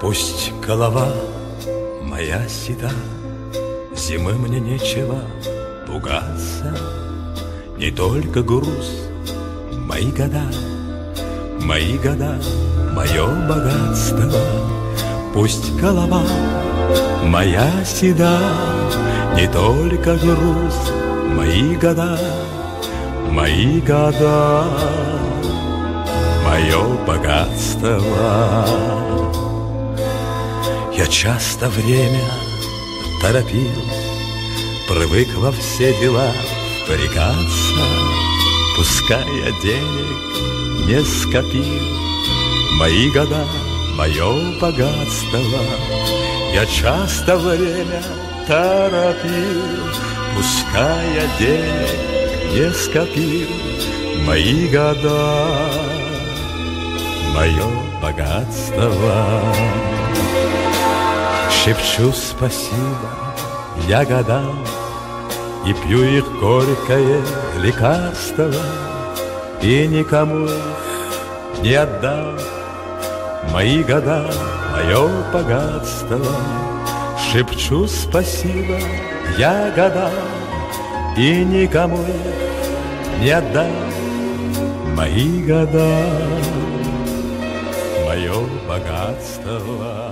Пусть голова моя седа, зимы мне нечего пугаться. Не только груз, мои года, мое богатство. Пусть голова моя седа, не только груз, мои года, мое богатство. Я часто время торопил, привык во все дела впрягаться. Пускай я денег не скопил, мои года, мое богатство. Я часто время торопил, пускай я денег не скопил, мои года, мое богатство. Шепчу спасибо я годам и пью их горькое лекарство, и никому их не отдам. Мои года, мое богатство. Шепчу спасибо я годам и никому их не отдам. Мои года, мое богатство.